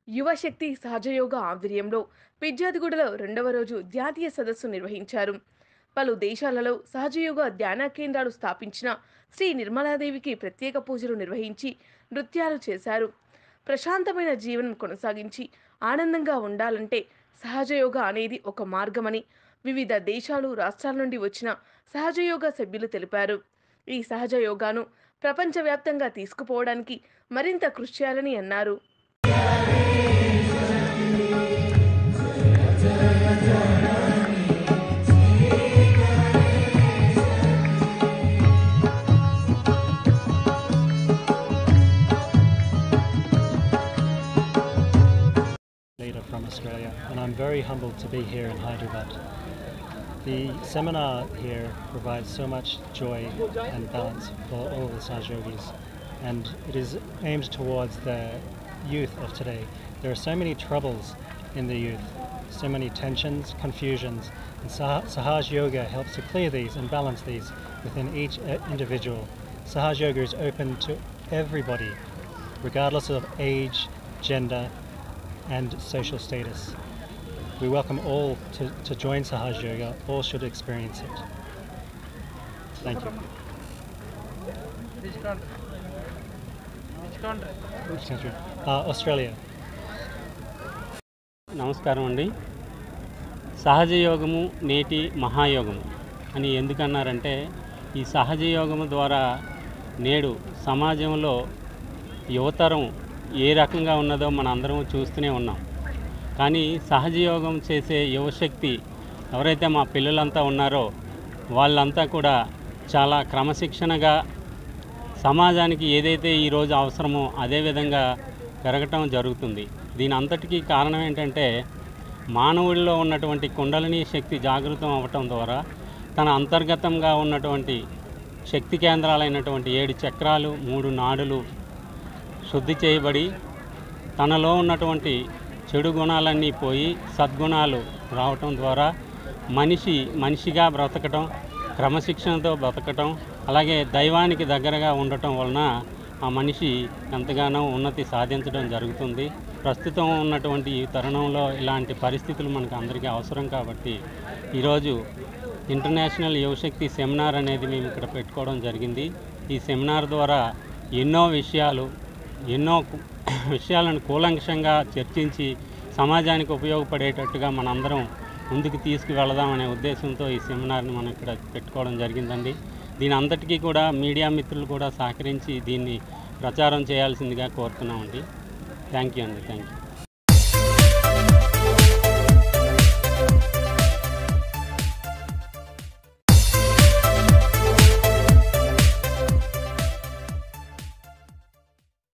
యువశక్తి సహజయోగ ఆధ్వర్యంలో పిజ్జాదిగూడలో రెండవ రోజు జాతీయ సదస్సు నిర్వహించారు. పలు దేశాలలో సహజయోగ ధ్యాన కేంద్రాలు స్థాపించిన శ్రీ నిర్మలాదేవికి ప్రత్యేక పూజలు నిర్వహించి నృత్యాలు చేశారు. ప్రశాంతమైన జీవనం కొనసాగించి ఆనందంగా ఉండాలంటే సహజయోగ అనేది ఒక మార్గమని వివిధ దేశాలు రాష్ట్రాల నుండి వచ్చిన సహజయోగ సభ్యులు తెలిపారు. ఈ సహజ యోగాను ప్రపంచవ్యాప్తంగా తీసుకుపోవడానికి మరింత కృషి చేయాలని అన్నారు. Leader from Australia, and I'm very humbled to be here in Hyderabad. The seminar here provides so much joy and balance for all the Saj Yogis, and it is aimed towards the youth of today. There are so many troubles in the youth, so many tensions, confusions, and Sahaj Yoga helps to clear these and balance these within each individual. Sahaj Yoga is open to everybody, regardless of age, gender, and social status. We welcome all to join Sahaj Yoga. All should experience it. Thank you. Which country? Which country? Australia. నమస్కారం అండి. సహజ యోగము నేటి మహాయోగము అని ఎందుకన్నారంటే ఈ సహజ యోగము ద్వారా నేడు సమాజంలో యువతరం ఏ రకంగా ఉన్నదో మన అందరం చూస్తూనే ఉన్నాం. కానీ సహజ యోగం చేసే యువశక్తి ఎవరైతే మా పిల్లలంతా ఉన్నారో వాళ్ళంతా కూడా చాలా క్రమశిక్షణగా సమాజానికి ఏదైతే ఈరోజు అవసరమో అదే విధంగా పెరగటం జరుగుతుంది. దీని అంతటికీ కారణం ఏంటంటే మానవుడిలో ఉన్నటువంటి కుండలిని శక్తి జాగృతం అవ్వటం ద్వారా తన అంతర్గతంగా ఉన్నటువంటి శక్తి కేంద్రాలైనటువంటి 7 చక్రాలు 3 నాడులు శుద్ధి చేయబడి తనలో ఉన్నటువంటి చెడు గుణాలన్నీ పోయి సద్గుణాలు రావటం ద్వారా మనిషిగా బ్రతకటం, క్రమశిక్షణతో బ్రతకటం, అలాగే దైవానికి దగ్గరగా ఉండటం వలన ఆ మనిషి ఎంతగానో ఉన్నతి సాధించడం జరుగుతుంది. ప్రస్తుతం ఉన్నటువంటి ఈ తరుణంలో ఇలాంటి పరిస్థితులు మనకు అందరికీ అవసరం కాబట్టి ఈరోజు ఇంటర్నేషనల్ యువశక్తి సెమినార్ అనేది మేము ఇక్కడ పెట్టుకోవడం జరిగింది. ఈ సెమినార్ ద్వారా ఎన్నో విషయాలను కూలంకషంగా చర్చించి సమాజానికి ఉపయోగపడేటట్టుగా మనందరం ముందుకు తీసుకువెళదామనే ఉద్దేశంతో ఈ సెమినార్ని మనం ఇక్కడ పెట్టుకోవడం జరిగిందండి. దీని అంతటికీ కూడా మీడియా మిత్రులు కూడా సహకరించి దీన్ని ప్రచారం చేయాల్సిందిగా కోరుతున్నామండి. థ్యాంక్ యూ అండి. Thank you.